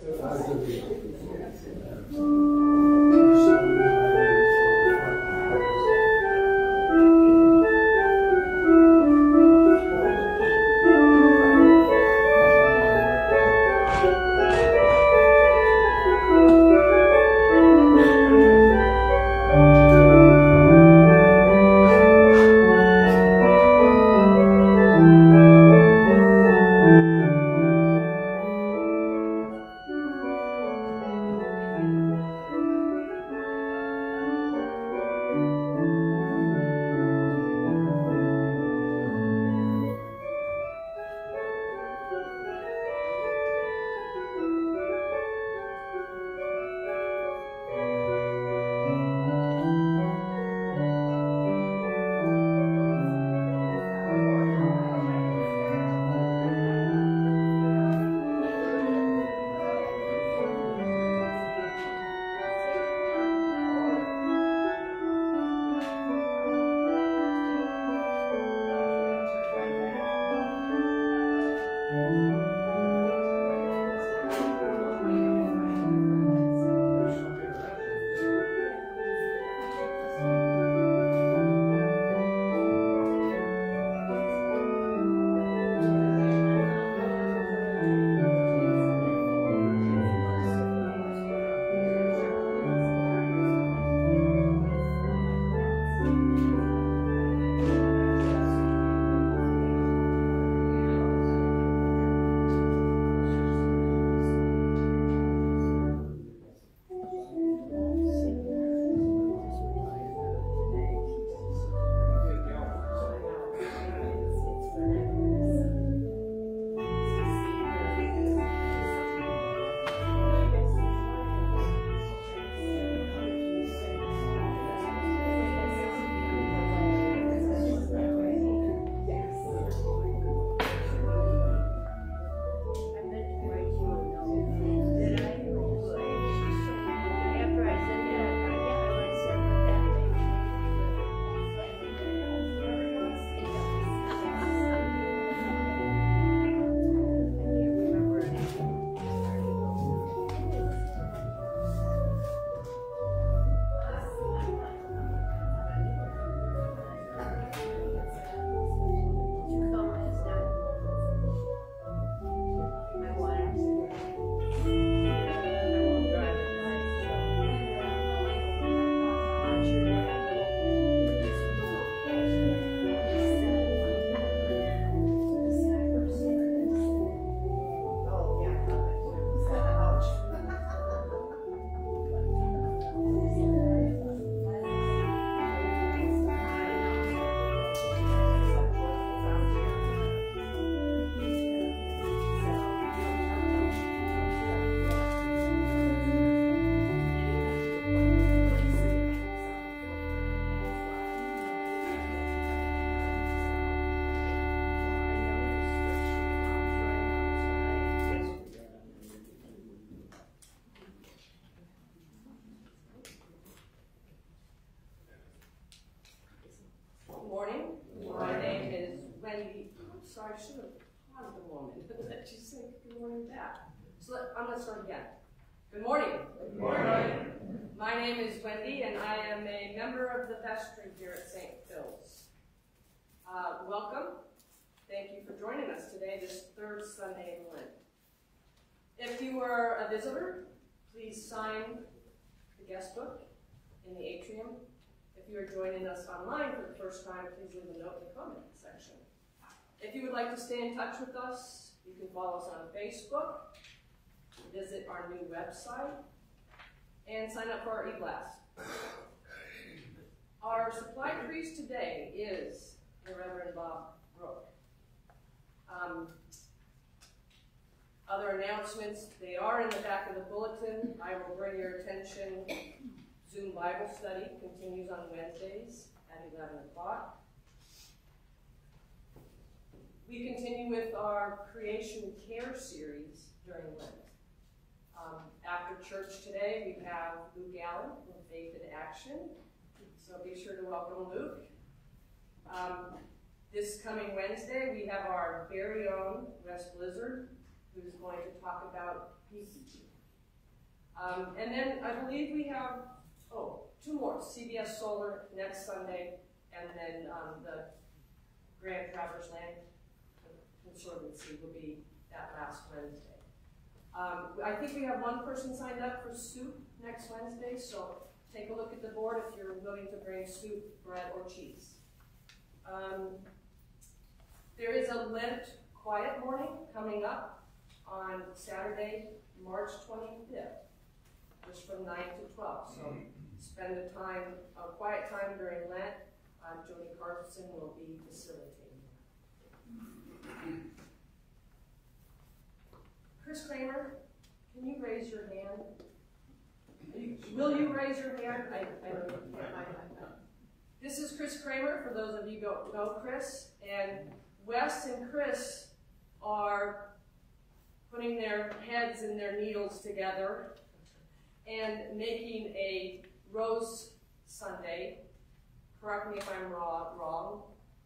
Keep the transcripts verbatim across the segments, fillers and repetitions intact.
So I should have paused a moment and let you say good morning back. So let, I'm going to start again. Good morning. Good morning. My name is Wendy, and I am a member of the vestry here at Saint Phil's. Uh, welcome. Thank you for joining us today, this third Sunday in Lent. If you are a visitor, please sign the guest book in the atrium. If you are joining us online for the first time, please leave a note in the comment section. If you would like to stay in touch with us, you can follow us on Facebook, visit our new website, and sign up for our e-blast. Our supply priest today is the Reverend Bob Brook. Um, other announcements, they are in the back of the bulletin. I will bring your attention. Zoom Bible study continues on Wednesdays at eleven o'clock. We continue with our Creation Care series during Lent. Um, after church today, we have Luke Allen from Faith in Action. So be sure to welcome Luke. Um, this coming Wednesday, we have our very own Wes Blizzard, who's going to talk about P C T. Um, and then I believe we have, oh, two more. C B S Solar next Sunday, and then um, the Grand Traverse Land Conservancy will be that last Wednesday. Um, I think we have one person signed up for soup next Wednesday, so take a look at the board if you're willing to bring soup, bread, or cheese. Um, there is a Lent quiet morning coming up on Saturday, March twenty-fifth, just from nine to twelve. So spend a time, a quiet time during Lent. Uh, Jody Carlson will be facilitating that. Chris Kramer, can you raise your hand? You, will you raise your hand? I, I don't know. This is Chris Kramer, for those of you who don't know Chris. And Wes and Chris are putting their heads and their needles together and making a Rose Sunday. Correct me if I'm wrong, wrong.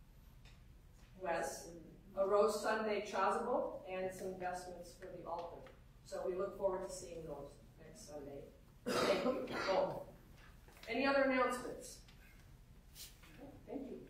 Wes. A Rose Sunday chasuble and some vestments for the altar. So we look forward to seeing those next Sunday. Thank you both. Any other announcements? Okay, thank you.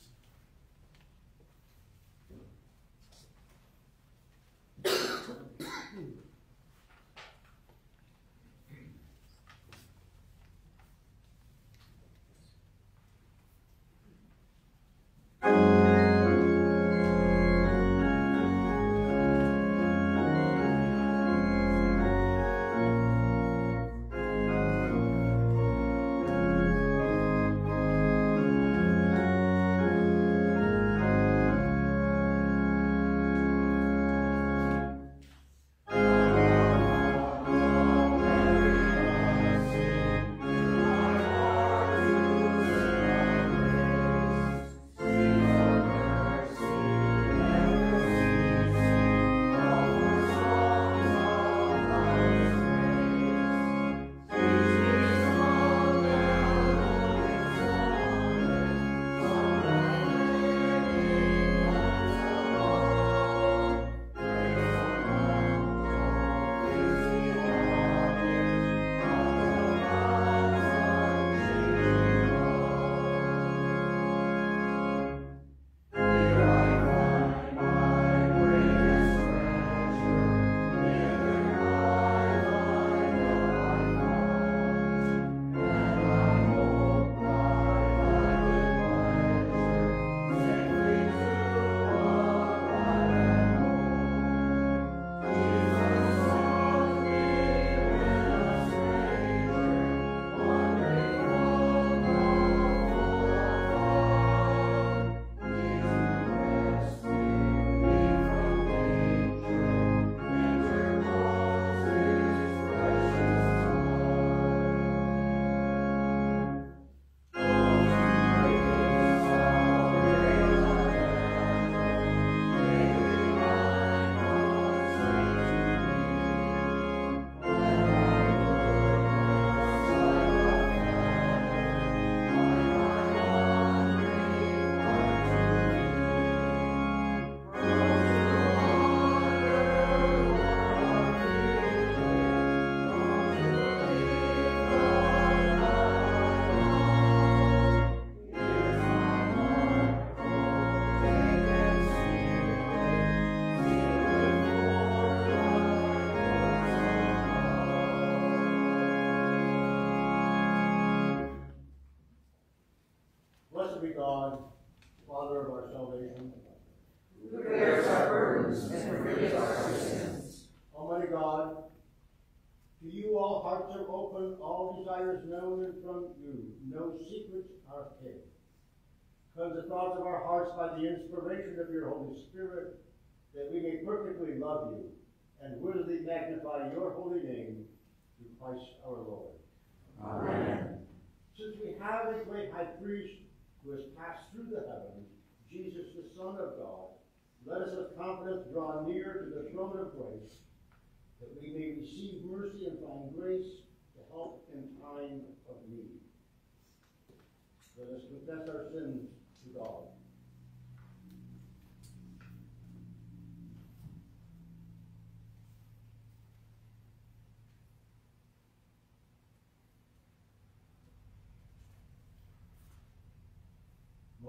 Blessed be God, Father of our salvation, who bears our burdens and forgives our sins. Almighty God, to you all hearts are open, all desires known and from you, no secrets are hid. Cleanse the thoughts of our hearts by the inspiration of your Holy Spirit, that we may perfectly love you and worthily magnify your holy name through Christ our Lord. Amen. Since we have a great high priest who has passed through the heavens, Jesus, the Son of God, let us with confidence draw near to the throne of grace, that we may receive mercy and find grace to help in time of need. Let us confess our sins to God.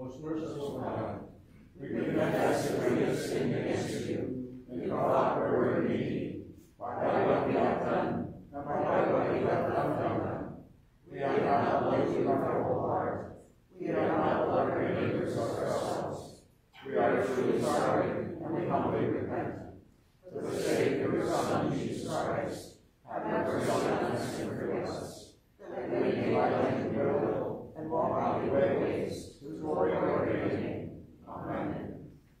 Most merciful God, we confess that we have sinned against you, in thought or word or deed, by what we have done, and by what we have left undone. We have not loved you with our whole heart. We have not loved our neighbors as ourselves. We are truly sorry, and we humbly repent. For the sake of your Son, Jesus Christ, have mercy on us and forgive us, that we may live in your will and walk in your ways, whose glory your great name. Amen.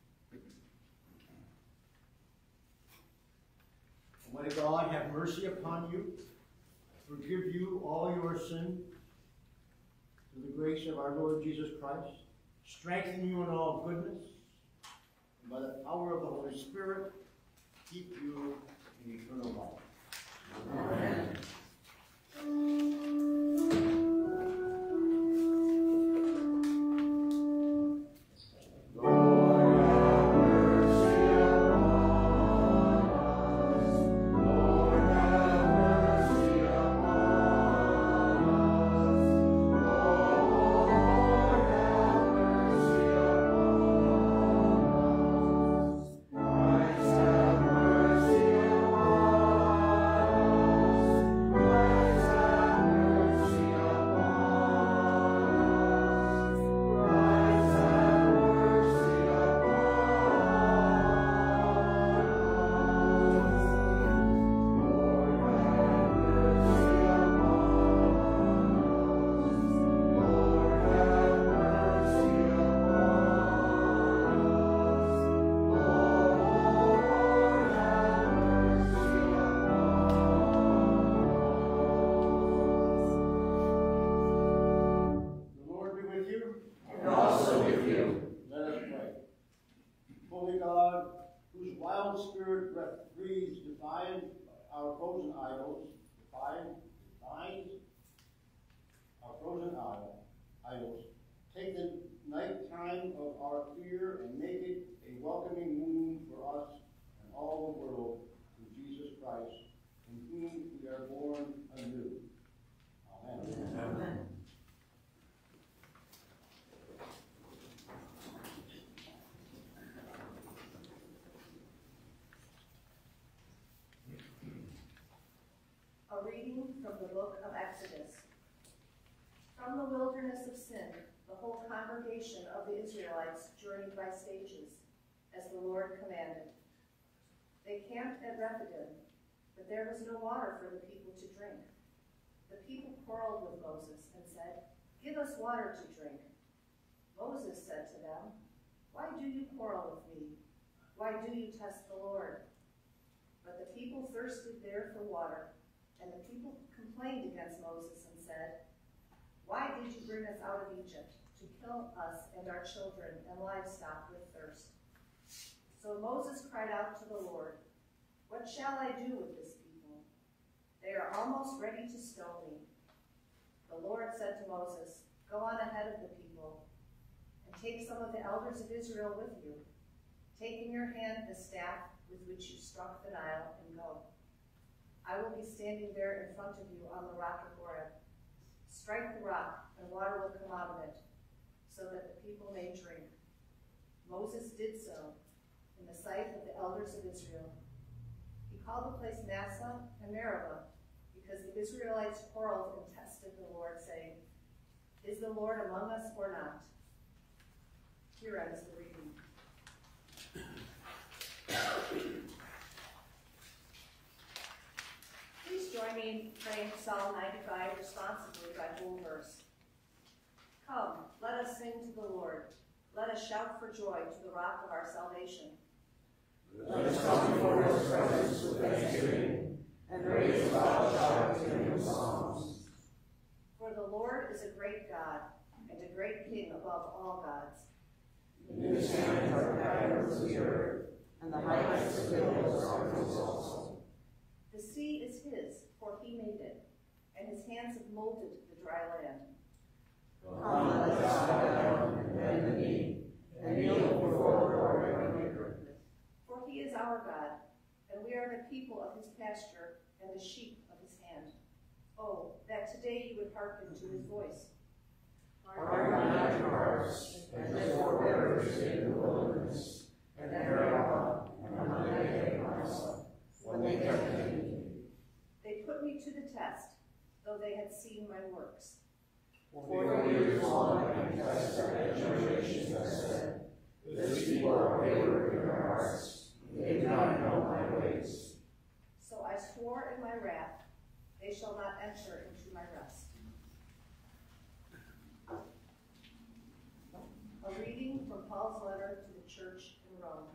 May God have mercy upon you, forgive you all your sin, through the grace of our Lord Jesus Christ, strengthen you in all goodness, and by the power of the Holy Spirit, keep you in eternal life. Amen. Take the night time of our fear and make it a welcoming moon for us and all the world through Jesus Christ, in whom we are born anew. Amen. Amen. A reading from the book of Exodus. From the wilderness of Sin, the whole congregation of the Israelites journeyed by stages, as the Lord commanded. They camped at Rephidim, but there was no water for the people to drink. The people quarreled with Moses and said, "Give us water to drink." Moses said to them, "Why do you quarrel with me? Why do you test the Lord?" But the people thirsted there for water, and the people complained against Moses and said, "Why did you bring us out of Egypt, to kill us and our children and livestock with thirst?" So Moses cried out to the Lord, "What shall I do with this people? They are almost ready to stone me." The Lord said to Moses, "Go on ahead of the people, and take some of the elders of Israel with you. Take in your hand the staff with which you struck the Nile, and go. I will be standing there in front of you on the rock of Horeb. Strike the rock, and water will come out of it, so that the people may drink." Moses did so in the sight of the elders of Israel. He called the place Massah and Meribah, because the Israelites quarreled and tested the Lord, saying, "Is the Lord among us or not?" Here ends the reading. Please join me in praying Psalm ninety-five responsibly by full verse. Come, let us sing to the Lord. Let us shout for joy to the rock of our salvation. Let us come before his presence with thanksgiving, and raise a loud shout to him with psalms. For the Lord is a great God, and a great King above all gods. In his hand are the heavens of the earth, and the heights of the hills are his also. The sea is his, for he made it, and his hands have molded the dry land. Come, let us bow down and bend the knee, and kneel before the Lord our Maker. For he is our God, and we are the people of his pasture and the sheep of his hand. Oh, that today you would hearken to his voice. Harden not your hearts, as the forebears in the wilderness, and Meribah and Massa, when they tempted me. They put me to the test, though they had seen my works. For years long I confessed that generations have said, this people are wayward in their hearts, they do not know my ways. So I swore in my wrath, they shall not enter into my rest. A reading from Paul's letter to the church in Rome.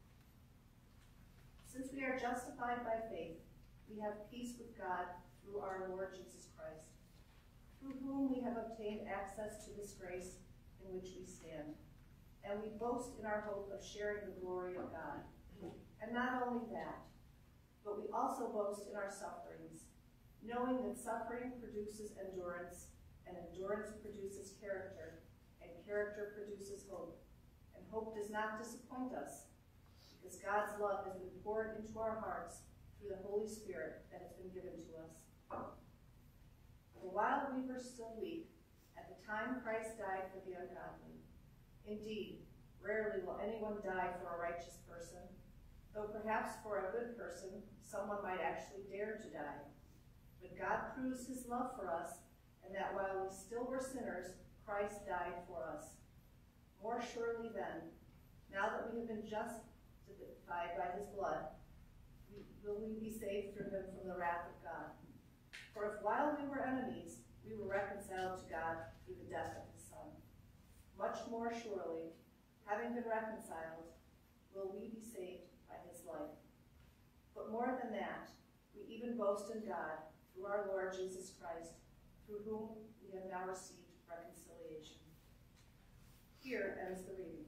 Since we are justified by faith, we have peace with God through our Lord Jesus Christ, through whom we have obtained access to this grace in which we stand. And we boast in our hope of sharing the glory of God. And not only that, but we also boast in our sufferings, knowing that suffering produces endurance, and endurance produces character, and character produces hope. And hope does not disappoint us, because God's love has been poured into our hearts through the Holy Spirit that has been given to us. For while we were still weak, at the time Christ died for the ungodly. Indeed, rarely will anyone die for a righteous person, though perhaps for a good person, someone might actually dare to die. But God proves his love for us, and that while we still were sinners, Christ died for us. More surely then, now that we have been justified by his blood, we, will we be saved through him from the wrath of God. For if while we were enemies, we were reconciled to God through the death of his Son, much more surely, having been reconciled, will we be saved by his life. But more than that, we even boast in God through our Lord Jesus Christ, through whom we have now received reconciliation. Here ends the reading.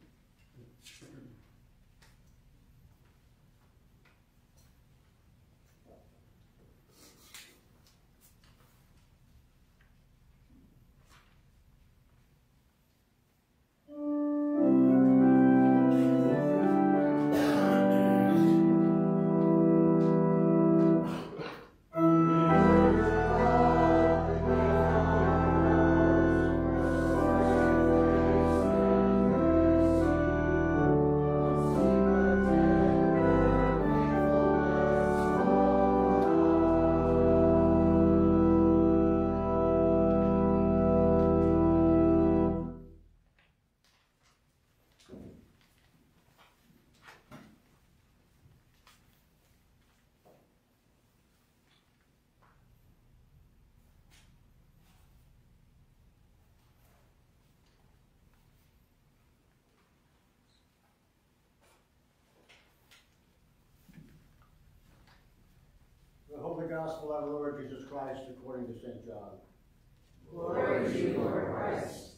The Holy Gospel of our Lord Jesus Christ according to Saint John. Glory to you, Lord Christ.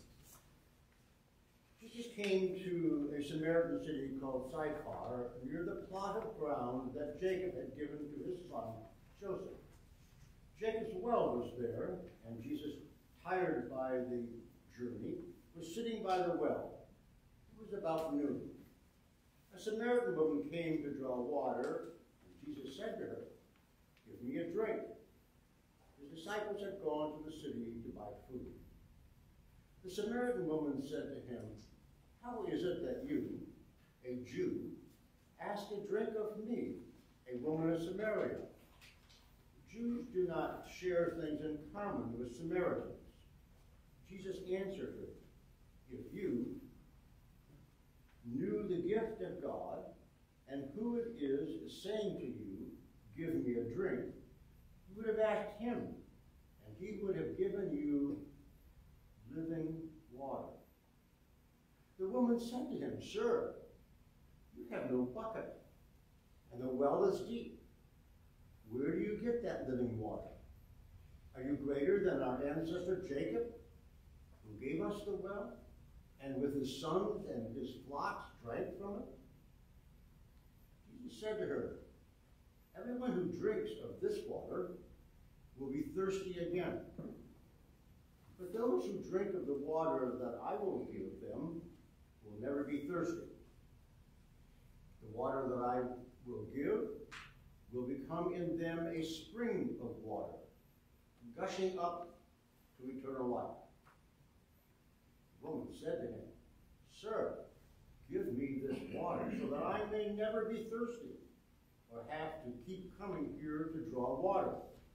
Jesus came to a Samaritan city called Sychar, near the plot of ground that Jacob had given to his son Joseph. Jacob's well was there, and Jesus, tired by the journey, was sitting by the well. It was about noon. A Samaritan woman came to draw water, and Jesus said to her, "Give me a drink." His disciples had gone to the city to buy food. The Samaritan woman said to him, "How is it that you, a Jew, ask a drink of me, a woman of Samaria?" Jews do not share things in common with Samaritans. Jesus answered her, "If you knew the gift of God and who it is saying to you, 'Give me a drink,' you would have asked him, and he would have given you living water." The woman said to him, "Sir, you have no bucket, and the well is deep. Where do you get that living water? Are you greater than our ancestor Jacob, who gave us the well, and with his sons and his flocks drank from it?" Jesus said to her, "Everyone who drinks of this water will be thirsty again. But those who drink of the water that I will give them will never be thirsty. The water that I will give will become in them a spring of water, gushing up to eternal life." The woman said to him, Sir, give me this water so that I may never be thirsty or have to keep coming here to draw water.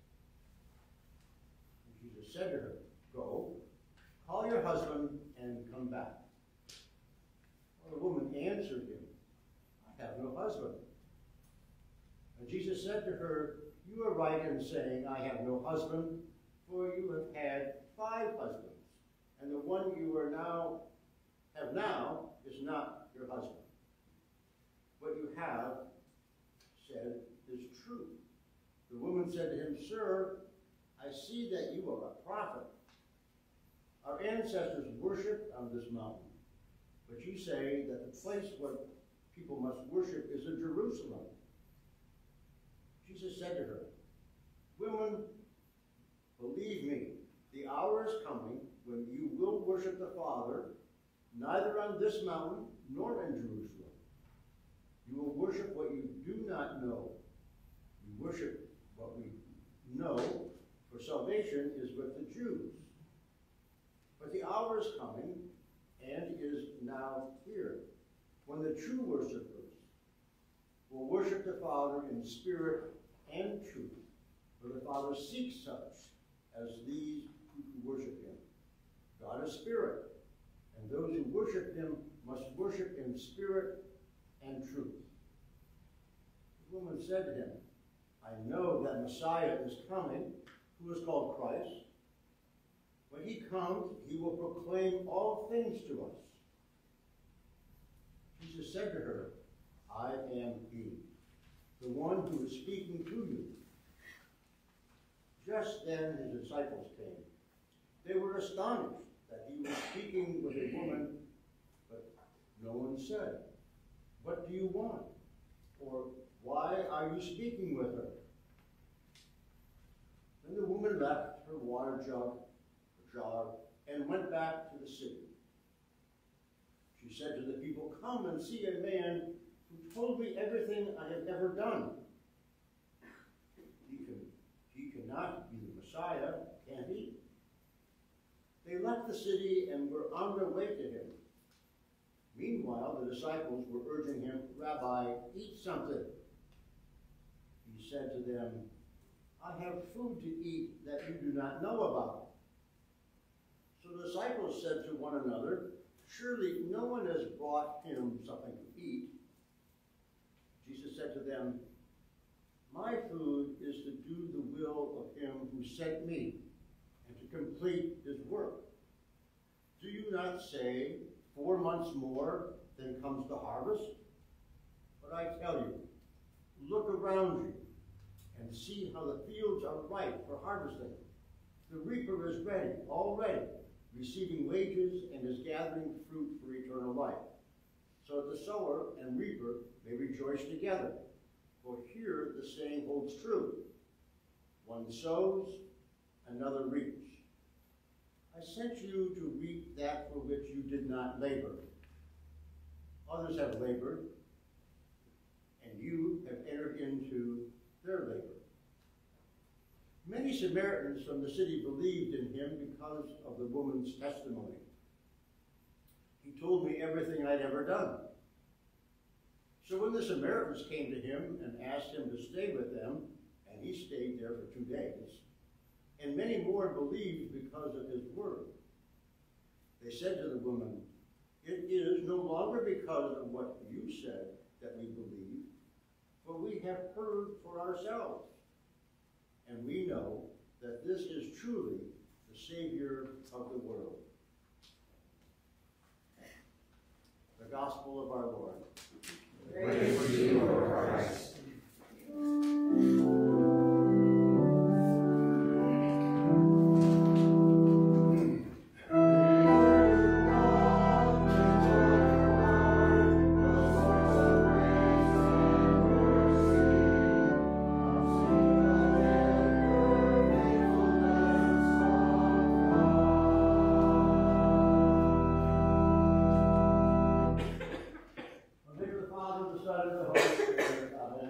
And Jesus said to her, Go, call your husband and come back. Well, the woman answered him, I have no husband. And Jesus said to her, You are right in saying, I have no husband, for you have had five husbands, and the one you are now have now is not your husband. What you have said is true. The woman said to him, Sir, I see that you are a prophet. Our ancestors worshipped on this mountain, but you say that the place where people must worship is in Jerusalem. Jesus said to her, Woman, believe me, the hour is coming when you will worship the Father, neither on this mountain nor in Jerusalem. You will worship what you do not know. You worship what we know, for salvation is with the Jews. But the hour is coming, and is now here, when the true worshipers will worship the Father in spirit and truth. For the Father seeks such as these who worship him. God is spirit, and those who worship him must worship in spirit and truth. The woman said to him, I know that Messiah is coming, who is called Christ. When he comes, he will proclaim all things to us. Jesus said to her, I am he, the one who is speaking to you. Just then his disciples came. They were astonished that he was speaking with a woman, but no one said, What do you want? Or why are you speaking with her? Then the woman left her water jug, her jar, and went back to the city. She said to the people, Come and see a man who told me everything I have ever done. He, can, he cannot be the Messiah, can he? They left the city and were on their way to him. Meanwhile, the disciples were urging him, Rabbi, eat something. He said to them, I have food to eat that you do not know about. So the disciples said to one another, Surely no one has brought him something to eat. Jesus said to them, My food is to do the will of him who sent me, and to complete his work. Do you not say, Four months more, then comes the harvest? But I tell you, look around you, and see how the fields are ripe for harvesting. The reaper is ready, already, receiving wages and is gathering fruit for eternal life, so that the sower and reaper may rejoice together. For here the saying holds true. One sows, another reaps. I sent you to reap that for which you did not labor. Others have labored, and you have entered into their labor. Many Samaritans from the city believed in him because of the woman's testimony. He told me everything I'd ever done. So when the Samaritans came to him and asked him to stay with them, and he stayed there for two days, and many more believed because of his word. They said to the woman, It is no longer because of what you said that we believe, for we have heard for ourselves. And we know that this is truly the Savior of the world. The Gospel of our Lord. Praise to you, Lord Christ. Father, the Son, and the Holy Spirit. Amen.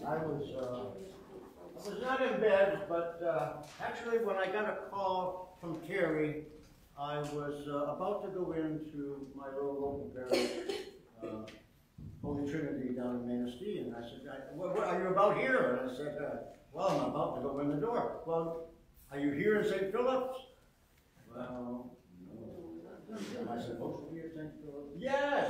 I was, uh, I was not in bed, but uh, actually when I got a call from Terry, I was uh, about to go into my little local parish, uh, Holy Trinity down in Manistee, and I said, I, what, what are you about here? And I said, uh, well, I'm about to go in the door. Well, are you here in Saint Philip's? Well, no. Am I supposed to be at Saint Philip's? Yes!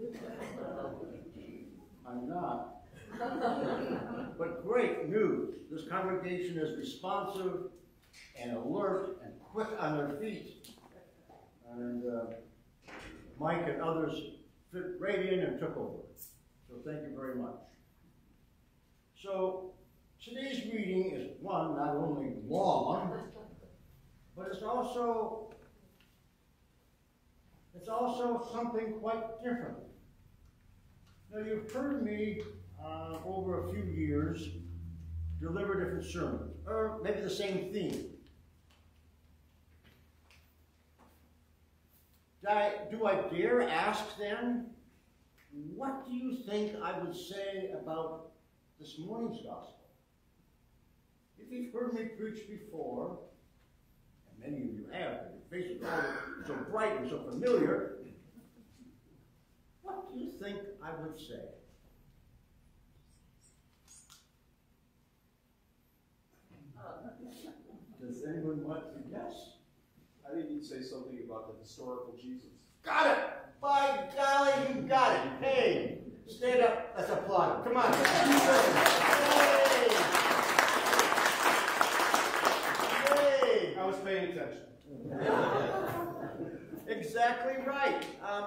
I'm not. But great news. This congregation is responsive and alert and quick on their feet. And uh, Mike and others fit right in and took over. So thank you very much. So today's reading is one, not only long, but it's also it's also something quite different. Now you've heard me uh, over a few years deliver different sermons, or maybe the same theme. Do I, do I dare ask then, what do you think I would say about this morning's gospel? If you've heard me preach before, and many of you have, and your faces are so bright and so familiar, what do you think I would say? Does anyone want to guess? I think you'd say something about the historical Jesus. Got it! By golly, you got it! Hey! Stand up. Let's applaud. Come on. Hey! Hey! I was paying attention. Exactly right. Um,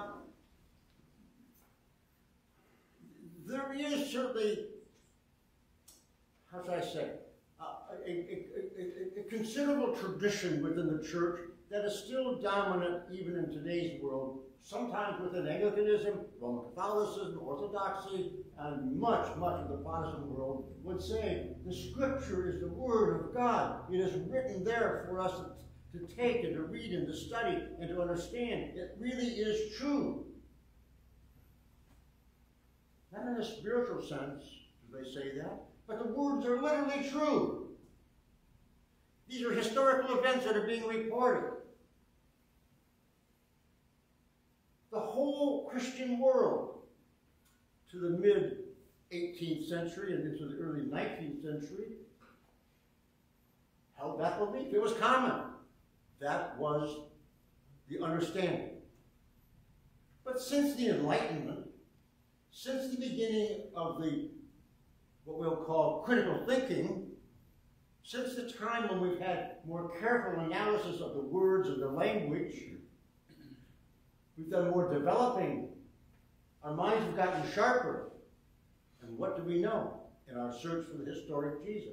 there is certainly, how should I say, uh, a, a, a, a considerable tradition within the church that is still dominant even in today's world, sometimes within Anglicanism, Roman Catholicism, Orthodoxy, and much, much of the Protestant world would say the Scripture is the Word of God. It is written there for us to take and to read and to study and to understand. It really is true. Not in a spiritual sense do they say that, but the words are literally true. These are historical events that are being reported. The whole Christian world, to the mid eighteenth century and into the early nineteenth century, held that belief. It was common. That was the understanding. But since the Enlightenment, since the beginning of the, what we'll call critical thinking, since the time when we've had more careful analysis of the words and the language, we've done more developing. Our minds have gotten sharper. And what do we know in our search for the historic Jesus?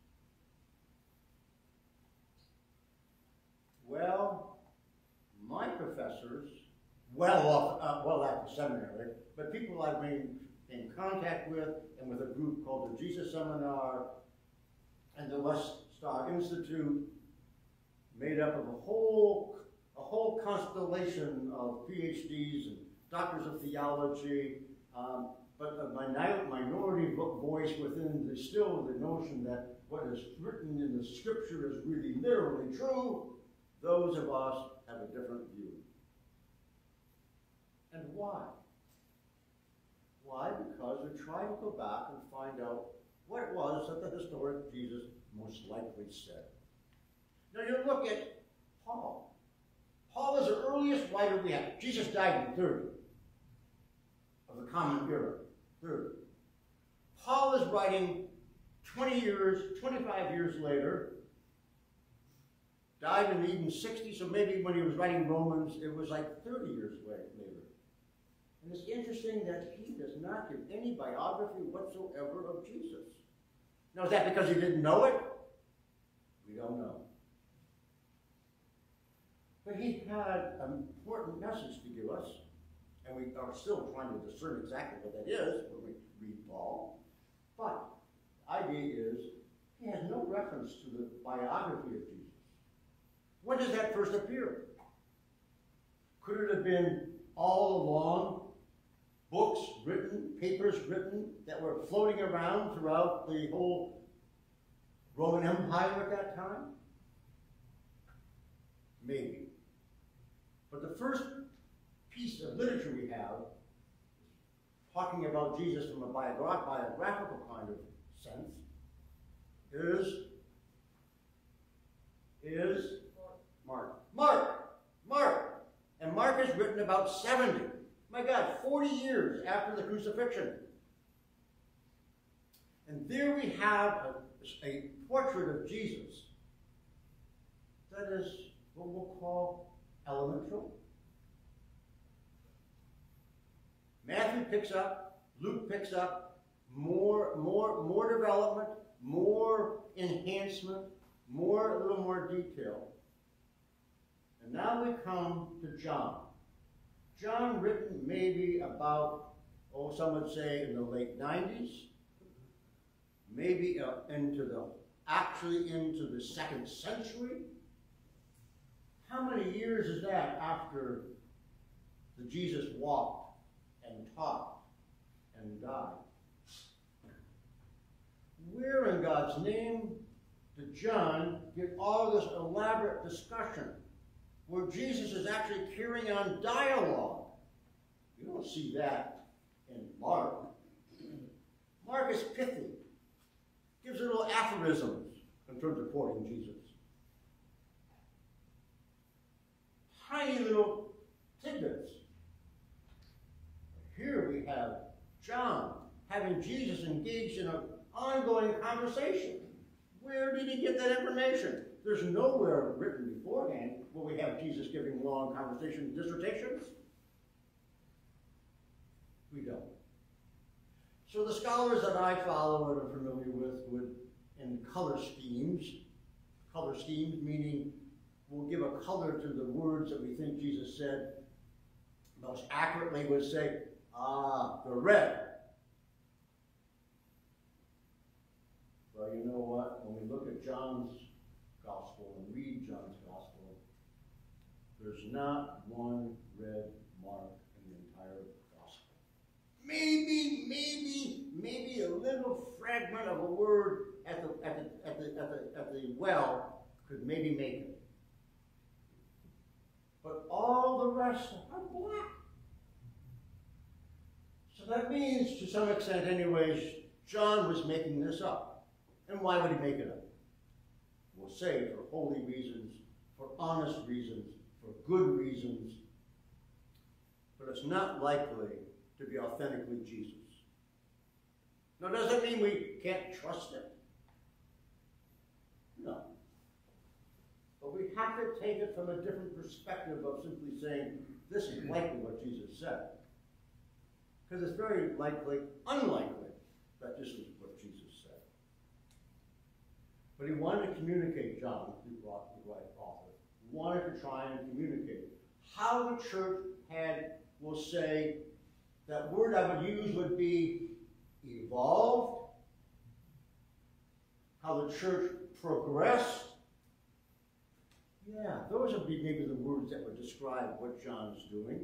Well, my professors, well off, uh, well after seminary, but people I've been in contact with, and with a group called the Jesus Seminar and the West Star Institute, made up of a whole a whole constellation of P H Ds and doctors of theology, um, but a minority voice within the still the notion that what is written in the Scripture is really literally true. Those of us have a different view. And why? Why? Because we're trying to go back and find out what it was that the historic Jesus most likely said. Now you look at Paul. Paul is the earliest writer we have. Jesus died in thirty of the Common Era. thirty. Paul is writing twenty years, twenty-five years later. Died in even sixty, so maybe when he was writing Romans, it was like thirty years later. And it's interesting that he does not give any biography whatsoever of Jesus. Now, is that because he didn't know it? We don't know. But he had an important message to give us, and we are still trying to discern exactly what that is when we read Paul. But the idea is he has no reference to the biography of Jesus. When does that first appear? Could it have been all along books written, papers written, that were floating around throughout the whole Roman Empire at that time? Maybe. But the first piece of literature we have, talking about Jesus from a biogra- biographical kind of sense, is, is Mark. Mark! Mark! And Mark is written about seventy. My God, forty years after the crucifixion. And there we have a, a portrait of Jesus that is what we'll call elemental. Matthew picks up, Luke picks up, more, more, more development, more enhancement, more, a little more detail. And now we come to John. John written maybe about, oh, some would say in the late nineties, maybe uh, into the, actually into the second century. How many years is that after the Jesus walked and taught and died? Where in God's name did John get all this elaborate discussion where Jesus is actually carrying on dialogue? You don't see that in Mark. Mark is pithy, gives little aphorisms in terms of quoting Jesus. Tiny little tidbits. Here we have John having Jesus engaged in an ongoing conversation. Where did he get that information? There's nowhere written beforehand where we have Jesus giving long conversation dissertations. We don't. So the scholars that I follow and are familiar with would, in color schemes, color schemes meaning we'll give a color to the words that we think Jesus said, most accurately would say, ah, the red. Well, you know what? When we look at John's gospel and read John's gospel, there's not one red mark in the entire gospel. Maybe, maybe, maybe a little fragment of a word at the at the at the at the at the well could maybe make it. But all the rest are black. So that means, to some extent anyways, John was making this up. And why would he make it up? We'll say for holy reasons, for honest reasons, for good reasons. But it's not likely to be authentically Jesus. Now, does that mean we can't trust it? No. But we have to take it from a different perspective of simply saying, this is likely what Jesus said. Because it's very likely, unlikely, that this is what Jesus said. But he wanted to communicate, John, who brought the right author, he wanted to try and communicate how the church had, we'll say, that word I would use would be evolved, how the church progressed. Yeah, those would be maybe the words that would describe what John's doing.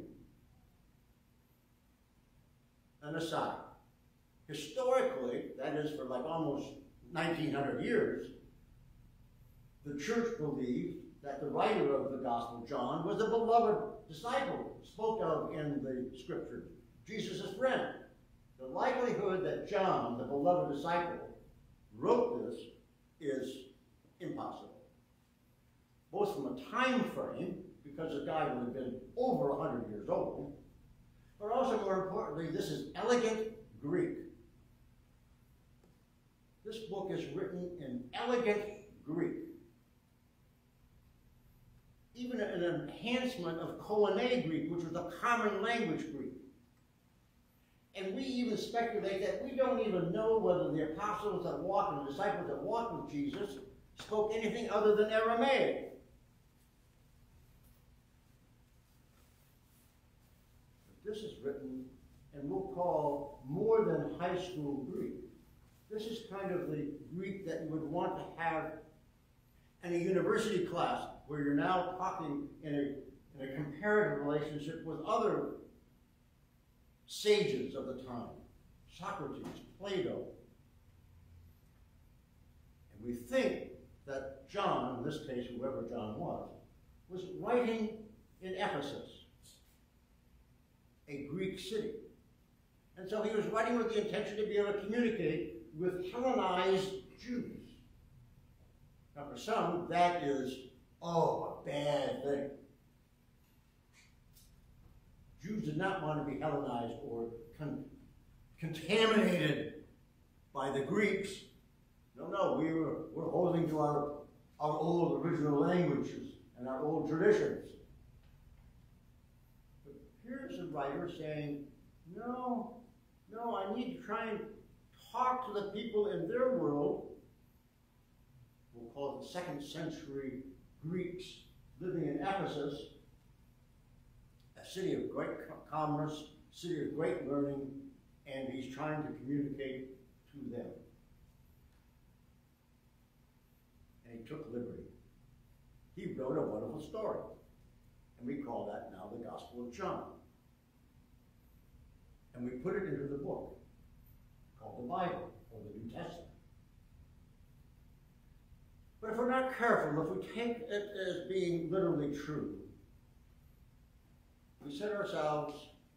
An aside. Historically, that is for like almost nineteen hundred years, the church believed that the writer of the Gospel, John, was the beloved disciple spoke of in the Scriptures, Jesus' friend. The likelihood that John, the beloved disciple, wrote this is impossible. Both from a time frame, because the guy would have been over one hundred years old, but also more importantly, this is elegant Greek. This book is written in elegant Greek. Even an enhancement of Koine Greek, which was a common language Greek. And we even speculate that we don't even know whether the apostles that walked and the disciples that walked with Jesus spoke anything other than Aramaic. But this is written, and we'll call more than high school Greek. This is kind of the Greek that you would want to have in a university class where you're now talking in a, in a comparative relationship with other sages of the time, Socrates, Plato. And we think that John, in this case, whoever John was, was writing in Ephesus, a Greek city. And so he was writing with the intention to be able to communicate with Hellenized Jews. Now for some, that is, oh, a bad thing. Jews did not want to be Hellenized or con contaminated by the Greeks. No, no, we were, we're holding to our, our old original languages and our old traditions. But here's a writer saying, no, no, I need to try and talk to the people in their world. We'll call it the second century Greeks living in Ephesus, a city of great commerce, city of great learning, and he's trying to communicate to them. And he took liberty. He wrote a wonderful story, and we call that now the Gospel of John. And we put it into the book called the Bible, or the New Testament. But if we're not careful, if we take it as being literally true, we set ourselves,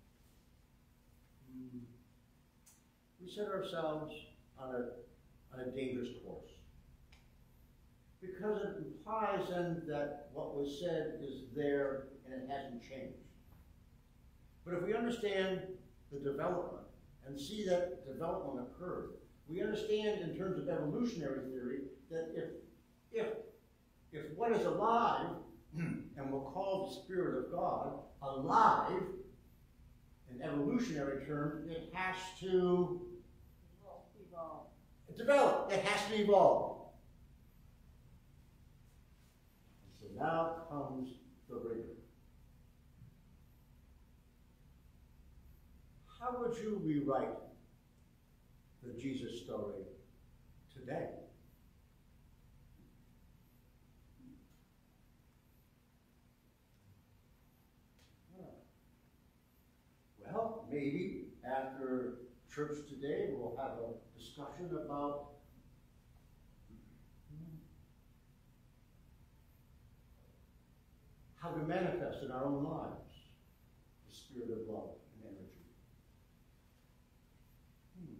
we set ourselves on a, on a dangerous course. Because it implies then that what was said is there and it hasn't changed. But if we understand the development and see that development occurred, we understand in terms of evolutionary theory that if If, if what is alive, and we'll call the Spirit of God alive, in evolutionary terms, it has to Evolve. develop. It has to evolve. And so now comes the rigor. How would you rewrite the Jesus story today? Well, maybe after church today we'll have a discussion about how to manifest in our own lives the spirit of love and energy. Hmm.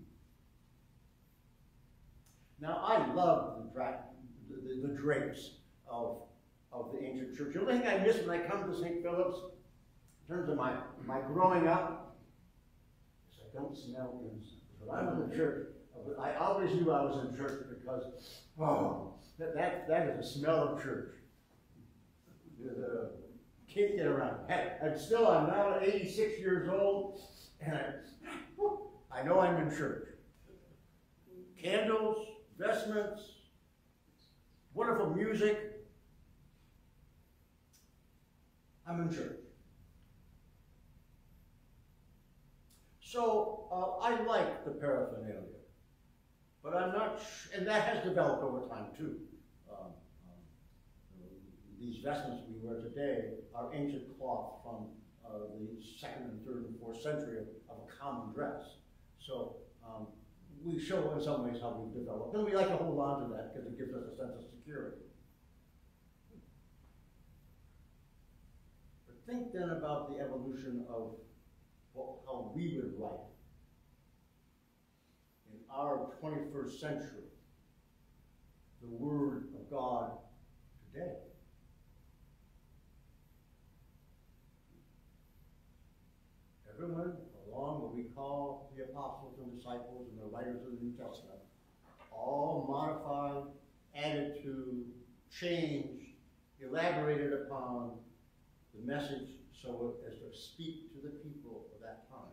Now, I love the, dra the, the, the drapes of, of the ancient church. The only thing I miss when I come to Saint Philip's, in terms of my, my growing up, is I don't smell incense. When I was in church, I always knew I was in church because, oh, that, that, that is the smell of church. Uh, can't get around. I'm still, I'm now eighty-six years old, and I, I know I'm in church. Candles, vestments, wonderful music. I'm in church. So uh, I like the paraphernalia, but I'm not, sh and that has developed over time too. Um, um, these vestments we wear today are ancient cloth from uh, the second and third and fourth century of, of a common dress. So um, we show in some ways how we've developed, and we like to hold on to that because it gives us a sense of security. But think then about the evolution of well, how we would write in our twenty-first century the Word of God today. Everyone, along what we call the apostles and disciples and the writers of the New Testament, all modified, added to, changed, elaborated upon the message so as to speak to the people of that time.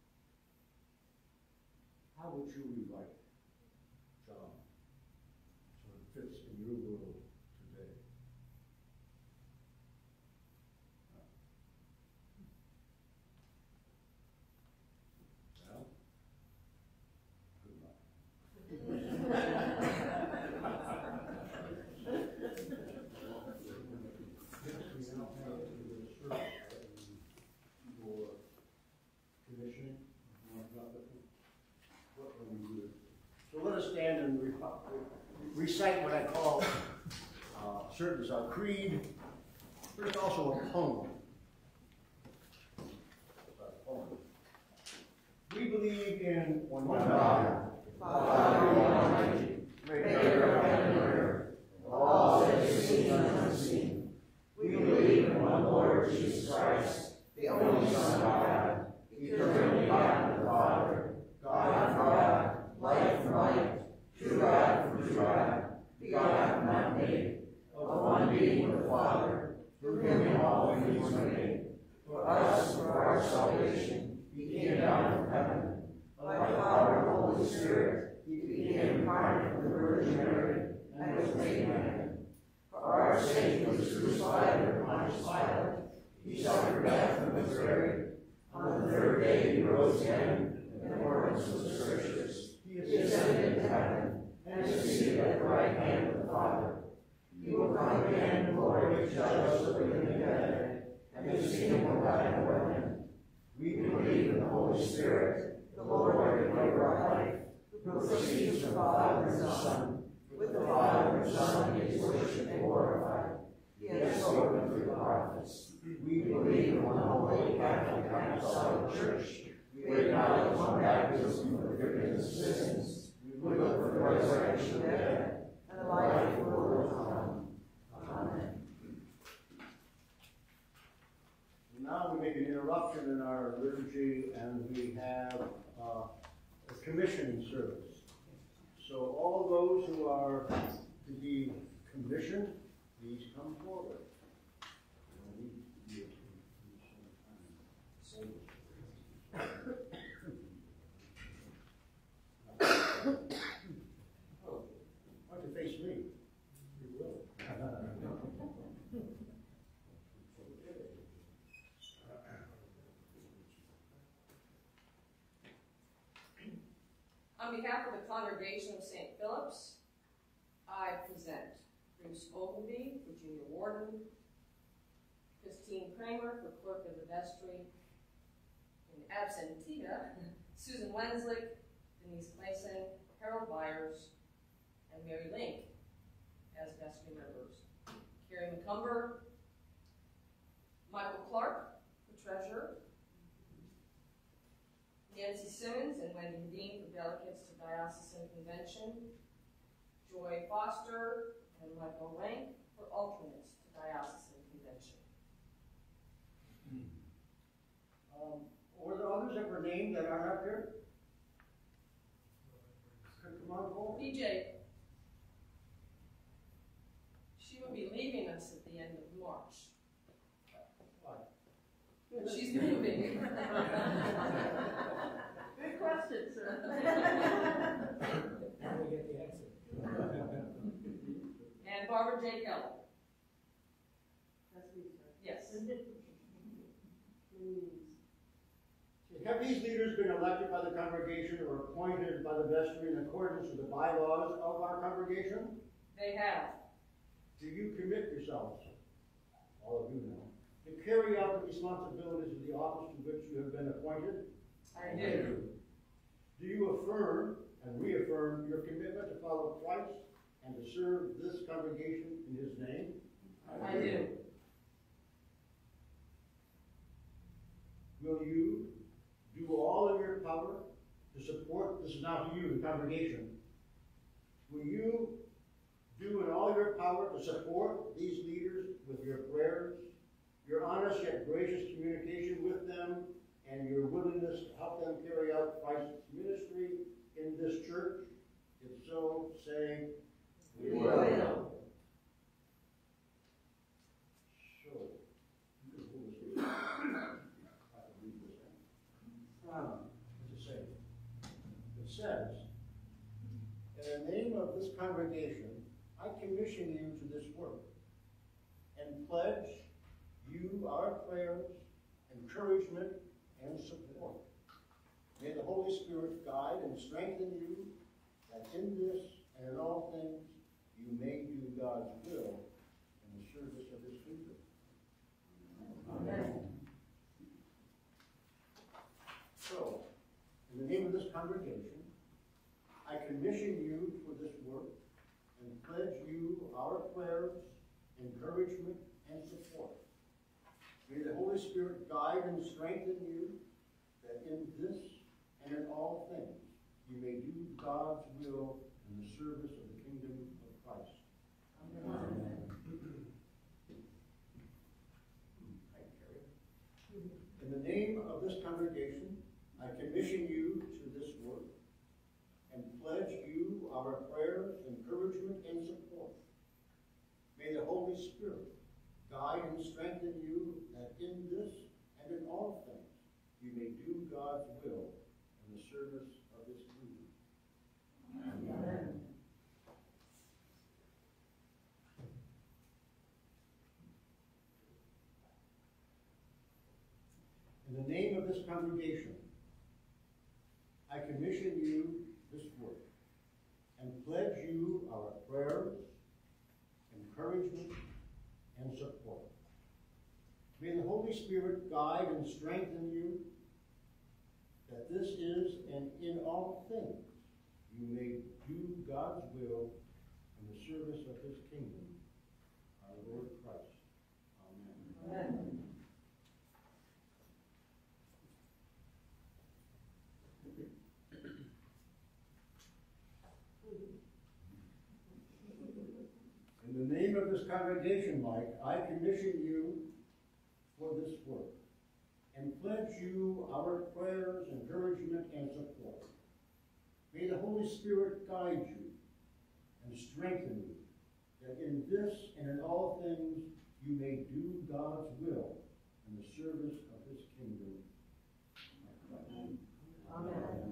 How would you rewrite John so it fits in your world today? Well, good luck. Commissioning. recite what I call, uh, certain as our creed, but it's also a poem. A poem. We believe in one God, Father Almighty, maker of heaven and earth, all that is seen and unseen. We believe in one Lord Jesus Christ, the only Son of God, eternally God and the Father, God from God, light from light, true God from true God, begotten not made, of one being with the Father, through whom all things were made. For us, for our salvation, he came down from heaven. By the power of the Holy Spirit, he became incarnate from the Virgin Mary, and was made man. For our sake he was crucified under Pontius Pilate. He suffered death and was buried. On the third day he rose again, in accordance with the Scriptures. He ascended into heaven, and is seated at the right hand of the Father. He will come again in glory to judge us the living and the dead, and his kingdom will have no end. We believe in the Holy Spirit, the Lord and giver of life, who proceeds from the Father and the Son. With the Father and Son he is worshipped and glorified. He has spoken through the prophets. We believe in one holy Catholic Apostolic Church. We acknowledge one baptism for the forgiveness of sins. We look for the resurrection of the dead and the life of the world to come. Amen. Now we make an interruption in our liturgy, and we have uh, a commissioning service. So all those who are to be commissioned, please come forward. Oh, why don't you face me? You will. On behalf of the congregation of Saint Philip's, I present Bruce Ogilvie, Virginia Warden, Christine Kramer for Clerk of the Vestry, in absentia, Susan Wenslick, Denise Clayson, Harold Byers, and Mary Link as vestry members. Carrie McCumber, Michael Clark, the treasurer, Nancy Simmons and Wendy Medine for delegates to Diocesan Convention, Joy Foster and Michael Rank for alternates to Diocesan Convention. Um, were there others that were named that aren't up here? Come on forward. P J, she will be leaving us at the end of March. Why? She's moving. Good question, sir. Now we get the answer. And Barbara J. Kelly. That's me, sir. Yes. Have these leaders been elected by the congregation or appointed by the vestry in accordance with the bylaws of our congregation? They have. Do you commit yourselves, all of you know, to carry out the responsibilities of the office to which you have been appointed? I do. Do you affirm and reaffirm your commitment to follow Christ and to serve this congregation in his name? I do. Will you do all in your power to support, this is not to you, the congregation, will you do in all your power to support these leaders with your prayers, your honest yet gracious communication with them, and your willingness to help them carry out Christ's ministry in this church? If so, say, We will. So, you can hold this. I can read this. Um, what's it say? It says, in the name of this congregation, I commission you to this work and pledge you our prayers, encouragement, and support. May the Holy Spirit guide and strengthen you, that in this and in all things you may do God's will in the service of his kingdom. Amen. So, in the name of this congregation, I commission you for this work and our prayers, encouragement, and support. May the Holy Spirit guide and strengthen you, that in this and in all things you may do God's will in the service of the kingdom of Christ. Amen. Amen. In the name of this congregation, I commission you to this work and pledge you our prayers, encouragement, and support. May the Holy Spirit guide and strengthen you, that in this and in all things you may do God's will in the service of his kingdom. Amen. In the name of this congregation, I commission you this work and pledge you our prayers, encouragement, and support. May the Holy Spirit guide and strengthen you, that this is and in all things you may do God's will in the service of his kingdom, our Lord Christ. Amen. Amen. In the name of this congregation, Mike, I commission you for this work and pledge you our prayers, encouragement, and support. May the Holy Spirit guide you and strengthen you, that in this and in all things you may do God's will in the service of his kingdom. Amen. Amen.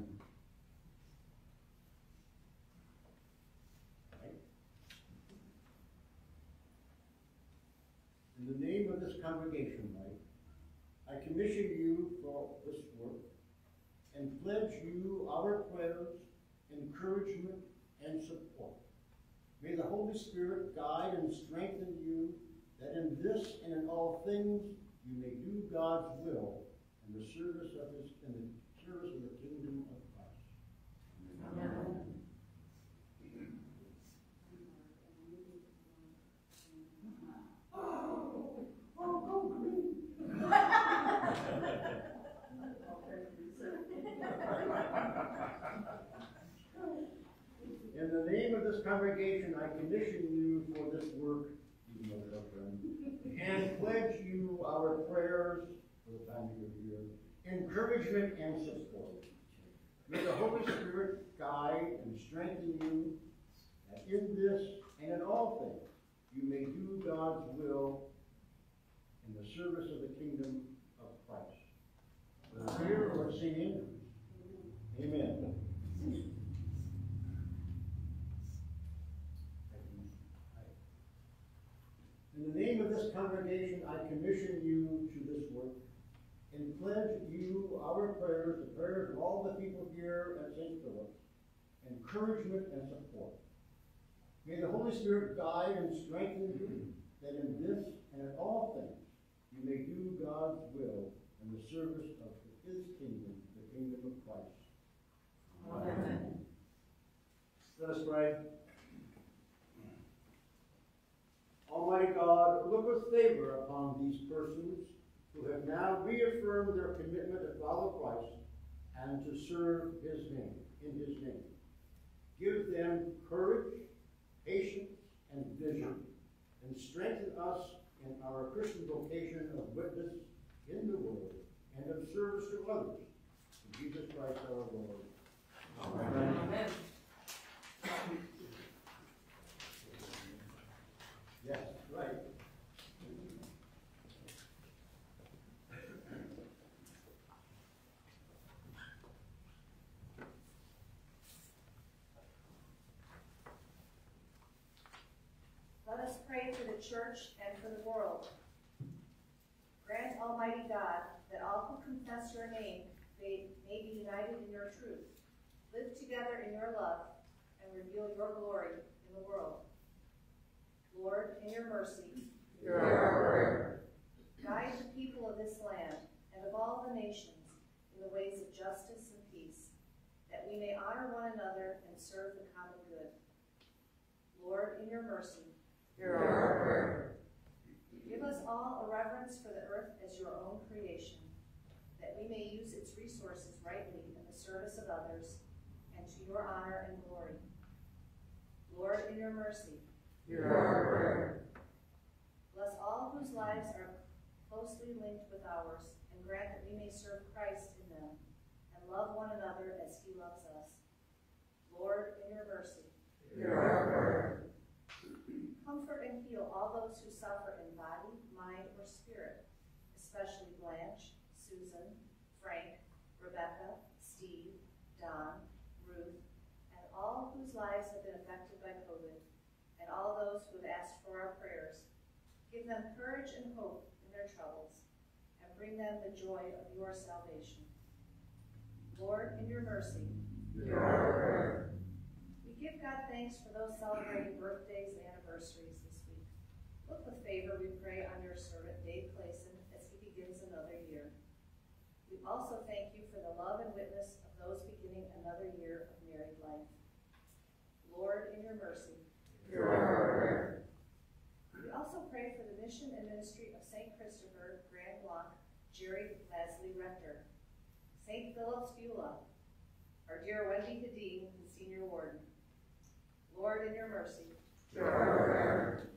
In the name of this congregation, Mike, I commission you for this work and pledge you our prayers, encouragement, and support. May the Holy Spirit guide and strengthen you, that in this and in all things you may do God's will in the service of his in the service of the kingdom of Christ. Amen. Amen. In the name of this congregation, I commission you for this work, even though they're friend, and pledge you our prayers for the time of your year, encouragement and support. May the Holy Spirit guide and strengthen you, that in this and in all things you may do God's will in the service of the kingdom of Christ. Whether here or at Saint Andrews. Amen. In the name of this congregation, I commission you to this work and pledge you our prayers, the prayers of all the people here at Saint Philip's, encouragement and support. May the Holy Spirit guide and strengthen you, that in this and in all things you may do God's will in the service of his kingdom, the kingdom of Christ. Amen. Let us pray. Almighty God, look with favor upon these persons who have now reaffirmed their commitment to follow Christ and to serve his name, in his name. Give them courage, patience, and vision, and strengthen us in our Christian vocation of witness in the world and of service to others. In Jesus Christ our Lord. Amen. Amen. Yes, right. Let us pray for the church and for the world. Grant, Almighty God, that all who confess your name may, may be united in your truth, live together in your love, and reveal your glory in the world. Lord, in your mercy, hear our prayer. Guide the people of this land and of all the nations in the ways of justice and peace, that we may honor one another and serve the common good. Lord, in your mercy, Hear our prayer. Give us all a reverence for the earth as your own creation, that we may use its resources rightly in the service of others and to your honor and glory. Lord, in your mercy, Hear our prayer. bless all whose lives are closely linked with ours, and grant that we may serve Christ in them and love one another as he loves us. Lord, in your mercy, Hear our prayer. comfort and heal all those who suffer in body, mind, or spirit, especially Blanche, Susan, Frank, Rebecca, Steve, Don, Ruth, and all whose lives have been affected by COVID, and all those who have asked for our prayers. Give them courage and hope in their troubles, and bring them the joy of your salvation. Lord, in your mercy, Hear our prayer. we give God thanks for those celebrating birthdays and anniversaries this week. Look with favor, we pray, on your servant Dave Clayson as he begins another year. We also thank you for the love and witness of those beginning another year of married life. Lord, in your mercy, Hear our prayer. we also pray for the mission and ministry of Saint Christopher, Grand Blanc, Jerry Lasley Rector, Saint Philip's Beulah, our dear Wendy Hadeen, the senior warden. Lord, in your mercy, Hear our prayer.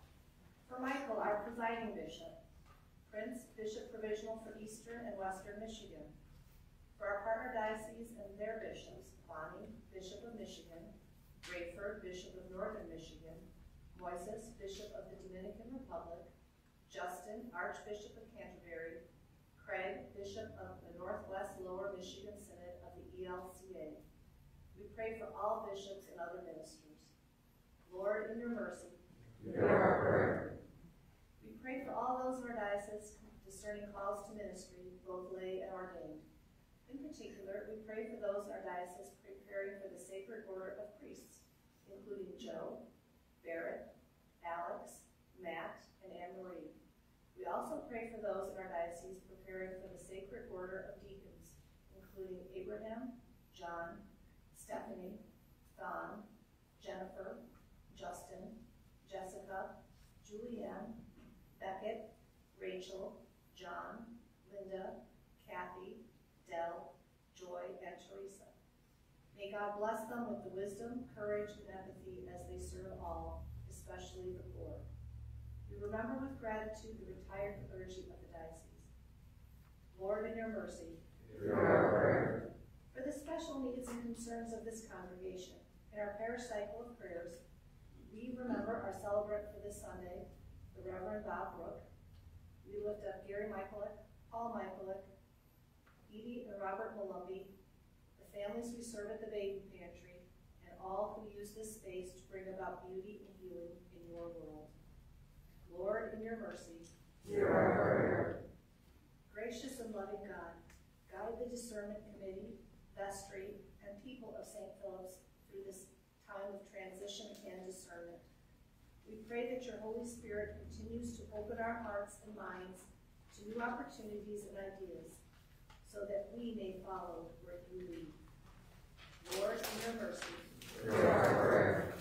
for Michael, our presiding bishop, Prince, Bishop Provisional for Eastern and Western Michigan, for our partner dioceses and their bishops, Bonnie, Bishop of Michigan, Rayford, Bishop of Northern Michigan, Moises, Bishop of the Dominican Republic, Justin, Archbishop of Canterbury, Craig, Bishop of the Northwest Lower Michigan Synod of the E L C A. We pray for all bishops and other ministers. Lord, in your mercy, Hear our prayer. we pray for all those in our diocese discerning calls to ministry, both lay and ordained. In particular, we pray for those in our diocese preparing for the sacred order of priests, including Joe, Barrett, Alex, Matt, and Anne-Marie. We also pray for those in our diocese preparing for the sacred order of deacons, including Abraham, John, Stephanie, Thon, Jennifer, Justin, Jessica, Julianne, Beckett, Rachel, John, Linda, Kathy, Dell, Joy, and Teresa. May God bless them with the wisdom, courage, and empathy as they serve all, especially the poor. We remember with gratitude the retired clergy of the diocese. Lord, in your mercy, Hear our prayer. for the special needs and concerns of this congregation, in our parish cycle of prayers, we remember our celebrant for this Sunday, the Reverend Bob Brook. We lift up Gary Michaelick, Paul Michaelick, Edie and Robert Malumbi, the families who serve at the baby pantry, and all who use this space to bring about beauty and healing in your world. Lord, in your mercy, Hear our prayer. gracious and loving God, guide the discernment committee, vestry, and people of Saint Philip's through this time of transition and discernment. We pray that your Holy Spirit continues to open our hearts and minds to new opportunities and ideas, so that we may follow where you lead. Lord, in your mercy, Hear our prayer.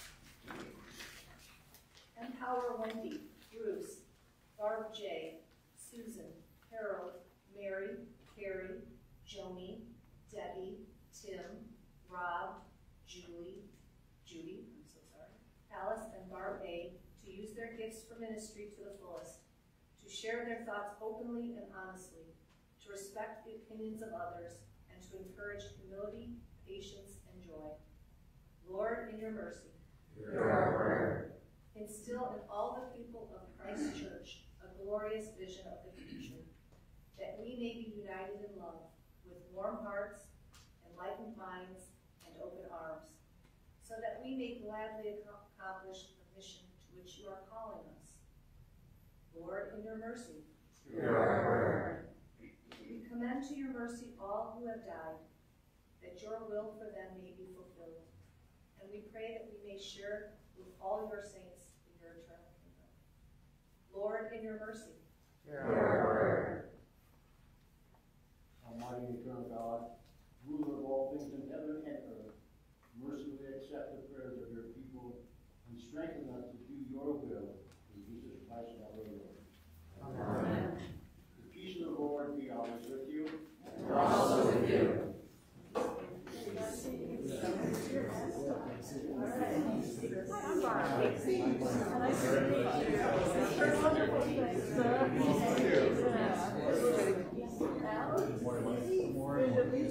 empower Wendy, Bruce, Barb J, Susan, Harold, Mary, Carrie, Joni, Debbie, Tim, Rob, Julie, Judy, I'm so sorry, Alice, and Barb A to use their gifts for ministry to the fullest, to share their thoughts openly and honestly, to respect the opinions of others, and to encourage humility, patience, and joy. Lord, in your mercy, Hear our prayer. instill in all the people of Christ Church a glorious vision of the future, that we may be united in love, with warm hearts, enlightened minds, and open arms, so that we may gladly accomplish the mission to which you are calling us. Lord, in your mercy, Hear our prayer. we commend to your mercy all who have died, that your will for them may be fulfilled. And we pray that we may share with all your saints in your eternal kingdom. Lord, in your mercy, Hear our prayer. Almighty and eternal God, ruler of all things in heaven and earth, mercifully accept the prayers of your people and strengthen us to do your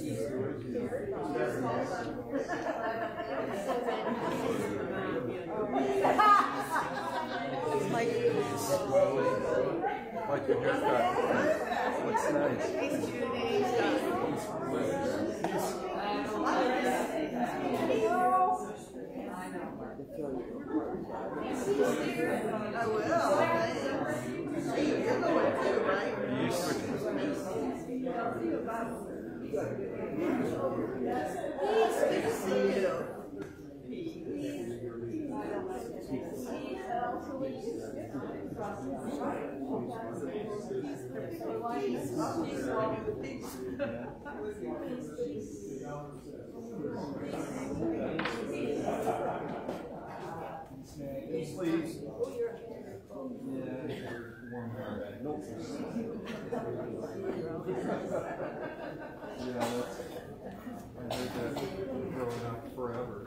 Like your haircut. Looks nice. I will. You're going to, right? Good to see you. Yes, please. Yeah, that's, I heard that growing up forever.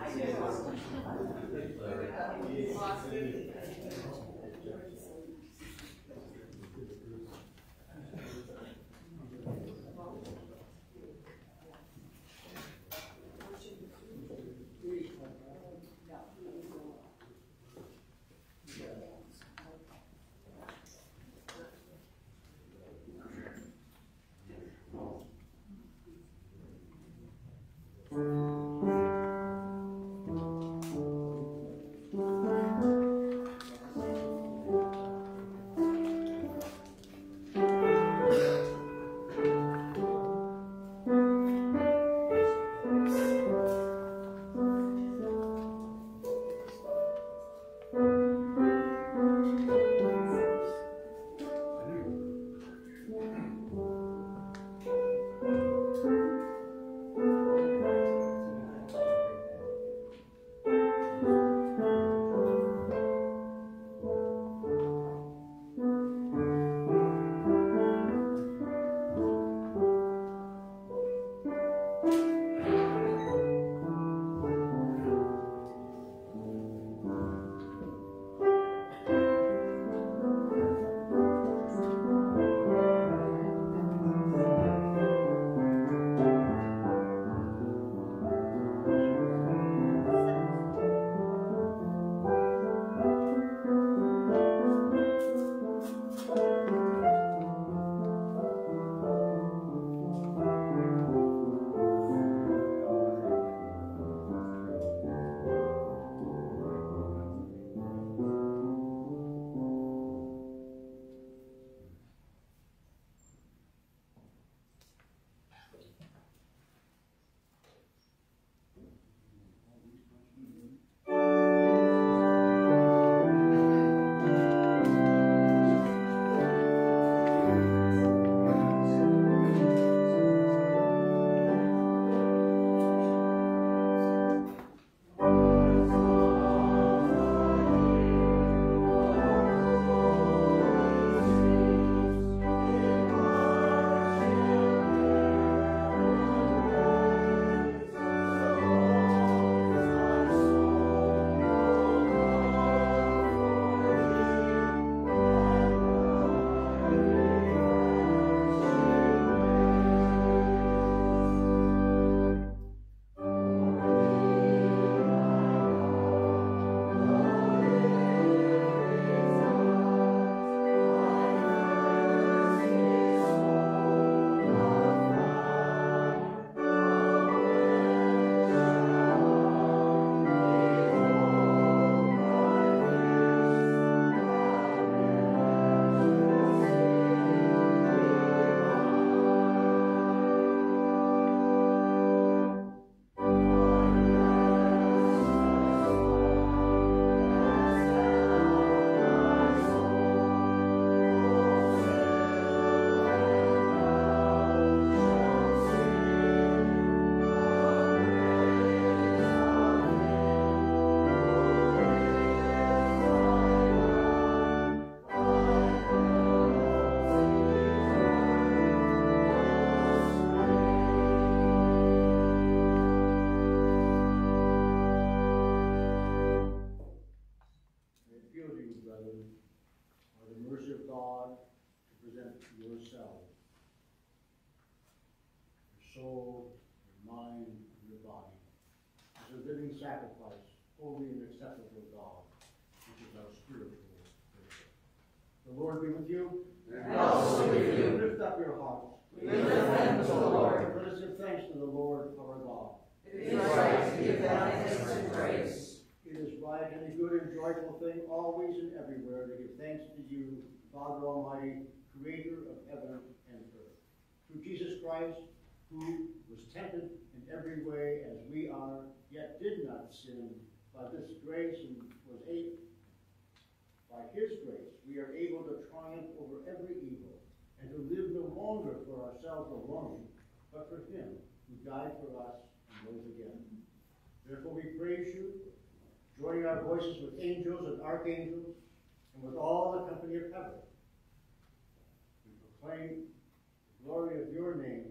Yourself, your soul, mind, and your body as a living sacrifice, holy and acceptable to God, which is our spiritual worship. The Lord be with you. And also with you. Lift up your hearts. We lift them to the Lord. Let us give thanks to the Lord our God. It is right to give thanks and praise. It is right and a good and joyful thing, always and everywhere, to give thanks to you, Father Almighty, Creator of heaven and earth. Through Jesus Christ, who was tempted in every way as we are, yet did not sin, by this grace and was able, by his grace, we are able to triumph over every evil, and to live no longer for ourselves alone, but for him who died for us and rose again. Therefore we praise you, joining our voices with angels and archangels, and with all the company of heaven. We proclaim the glory of your name.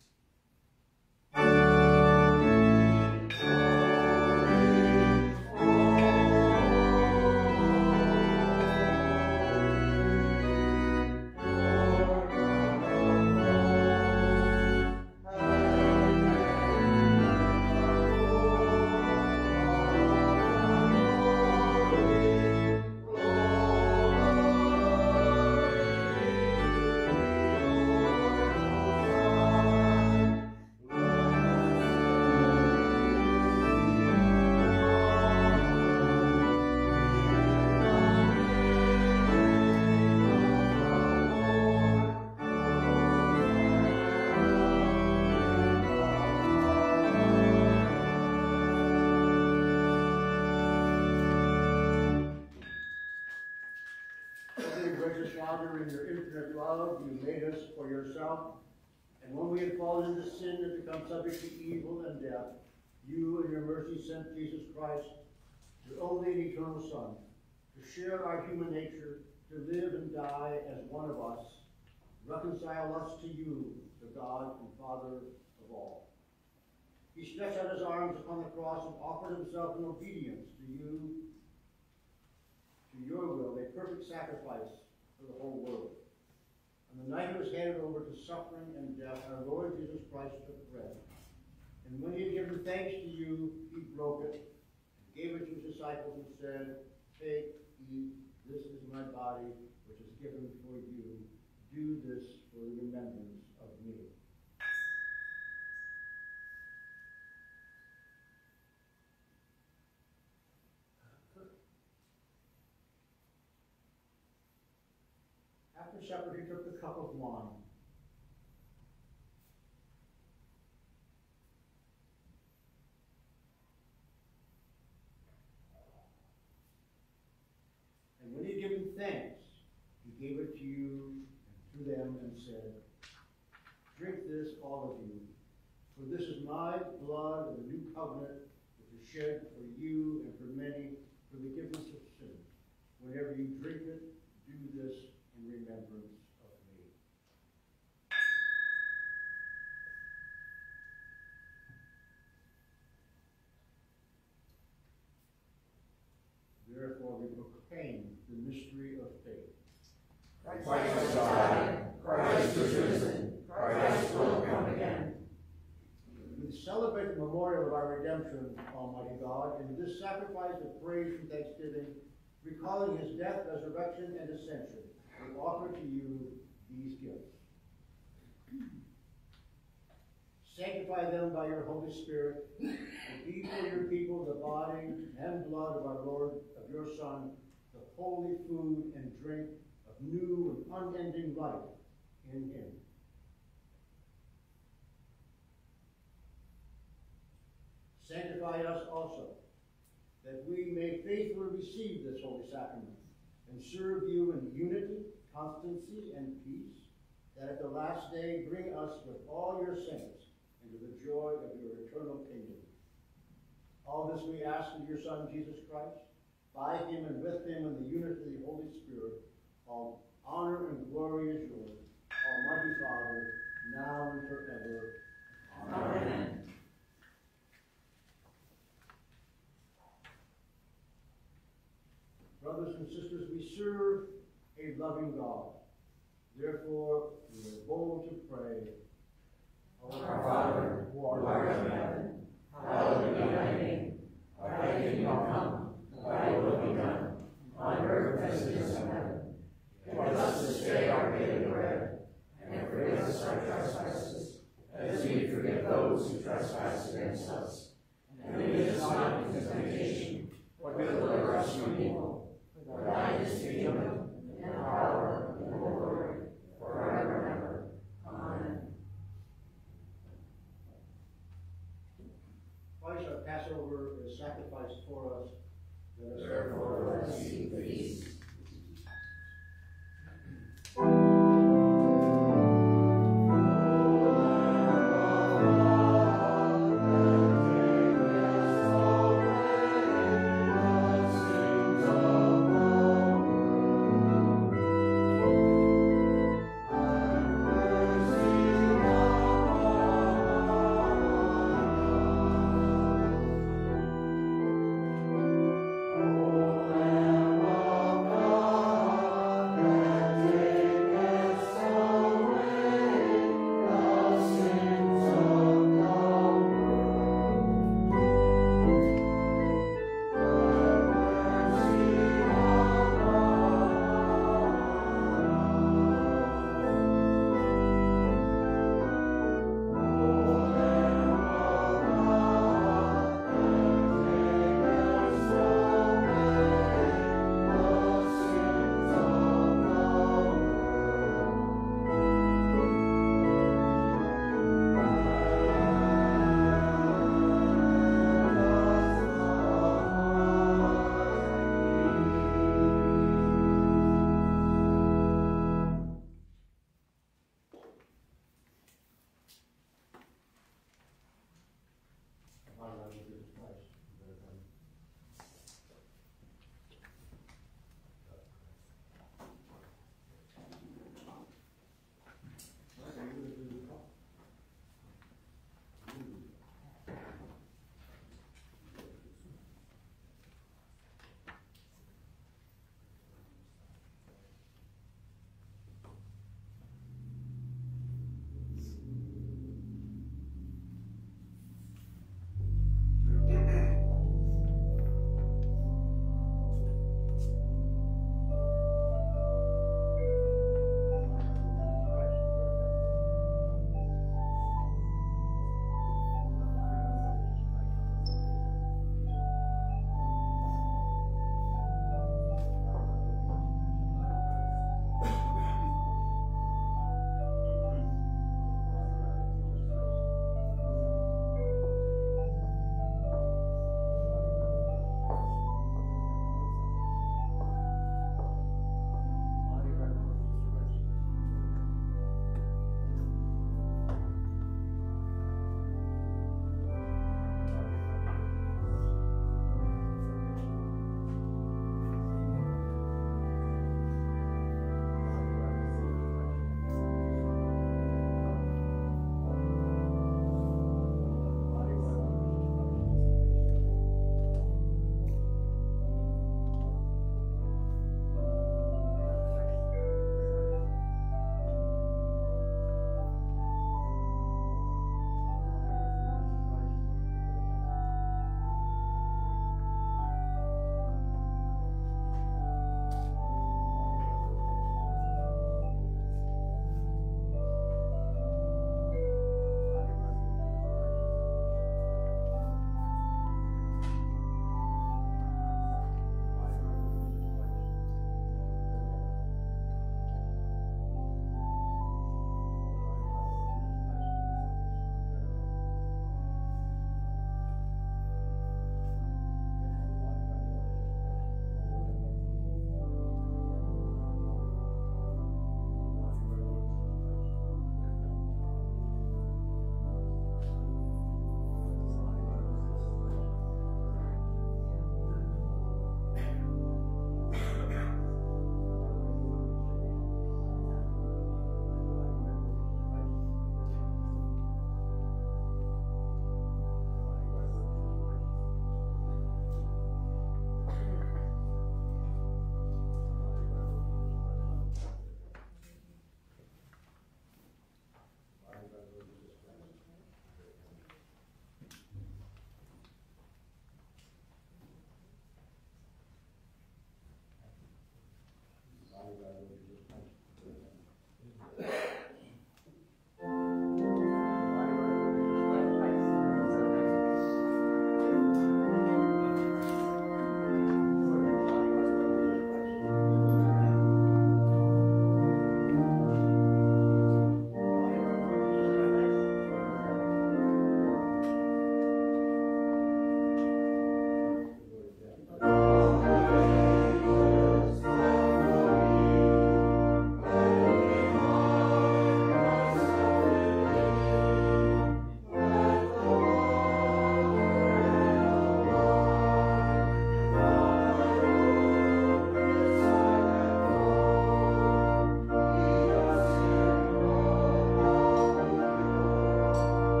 Father, in your infinite love, you made us for yourself. And when we had fallen into sin and become subject to evil and death, you in your mercy sent Jesus Christ, your only and eternal Son, to share our human nature, to live and die as one of us, reconcile us to you, the God and Father of all. He stretched out his arms upon the cross and offered himself in obedience to you, to your will, a perfect sacrifice for the whole world. On the night he was handed over to suffering and death, our Lord Jesus Christ took bread. And when he had given thanks to you, he broke it, gave it to his disciples, and said, "Take, eat, this is my body, which is given for you. Do this for the remembrance of me." After supper, he took the cup of wine. And when he had given thanks, he gave it to you and to them and said, "Drink this, all of you, for this is my blood of the new covenant, which is shed for you and for many for the forgiveness of sins. Whenever you drink it, do this in remembrance of me." Therefore, we proclaim the mystery of faith. Christ has died, Christ is risen, Christ will come again. We celebrate the memorial of our redemption, Almighty God, in this sacrifice of praise and thanksgiving, recalling his death, resurrection, and ascension. We offer to you these gifts. Sanctify them by your Holy Spirit, and be for your people the body and blood of our Lord, of your Son, the holy food and drink of new and unending life in him. Sanctify us also, that we may faithfully receive this holy sacrament and serve you in unity, constancy, and peace, that at the last day bring us with all your saints into the joy of your eternal kingdom. All this we ask in your Son, Jesus Christ, by him and with him in the unity of the Holy Spirit. All honor and glory is yours, Almighty Father, now and forever. Amen. Amen. Brothers and sisters, we serve a loving God. Therefore, we are bold to pray, Our Father, who art in heaven, hallowed be thy name. Thy kingdom come, thy will be done, on earth as it is in heaven. Give us this day our daily bread, and forgive us our trespasses, as we forgive those who trespass against us. And lead us not into temptation, but deliver us from evil. For thine is the kingdom, and the power, and the glory, forever and ever. Amen. Christ, our Passover is sacrificed for us. Let us Therefore, let us eat the feast. Thank you.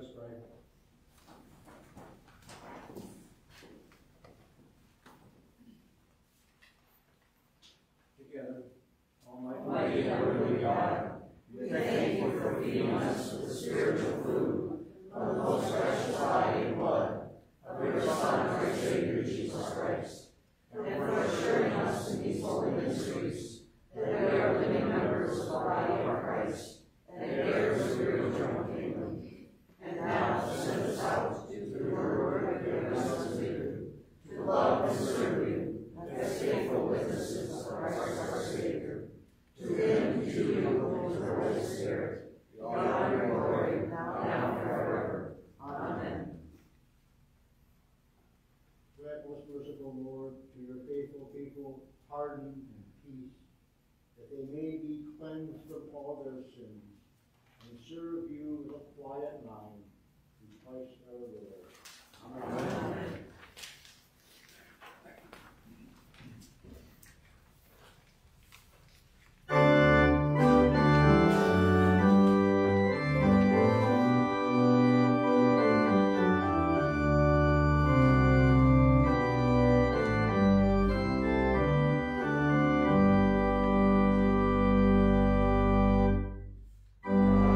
us pray. Together, Almighty, Almighty heavenly God, we thank you for feeding us with the spiritual food of the most precious body and blood of your Son, our Savior, Jesus Christ, and for assuring us in these holy mysteries that we are living members of the body of Christ and heirs of your eternal kingdom. And now send us out to do the word of your blessed Leader, to love and serve you as faithful witnesses of Christ our Savior. To him, to you, and to the Holy Spirit, be honor and glory, now and forever. Amen. Grant, most merciful Lord, to your faithful people pardon and peace, that they may be cleansed from all their sins, and serve you with a quiet mind, through Christ our Lord. Amen. Amen.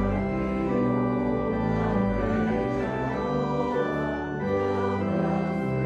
Amen.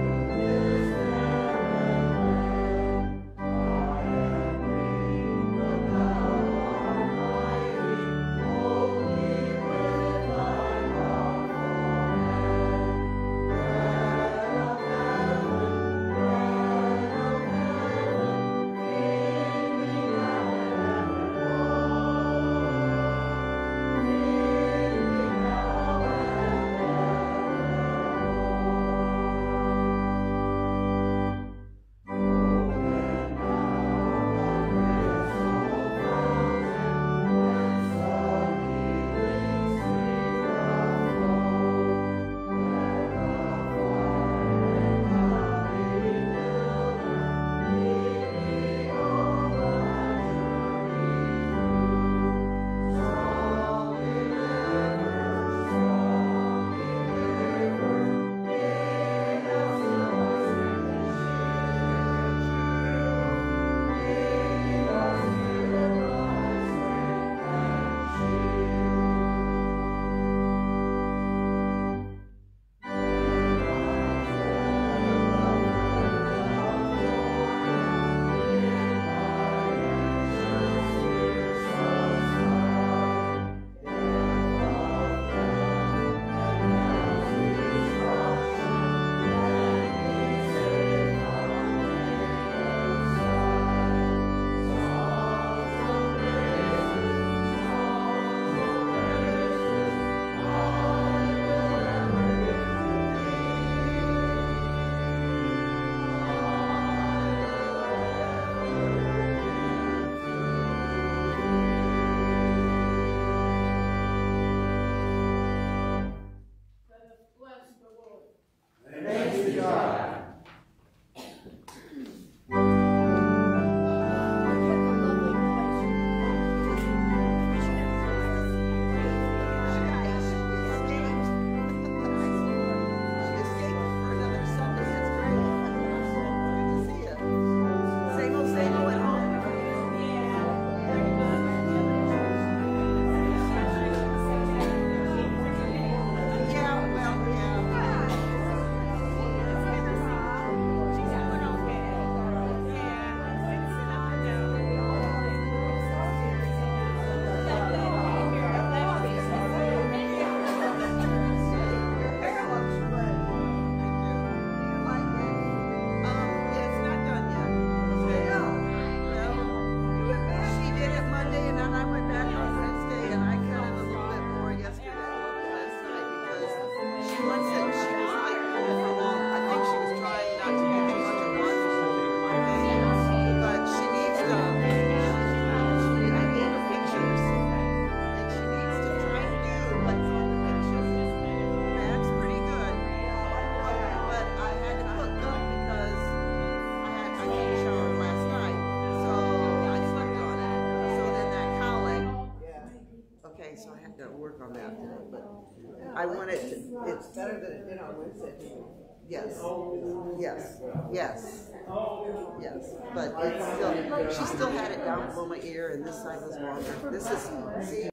gotta work on that today, but I want it to, it's better than it did on Wednesday. Yes, yes, yes, yes, but it's still, she still had it down below my ear and this side was longer. This is, see,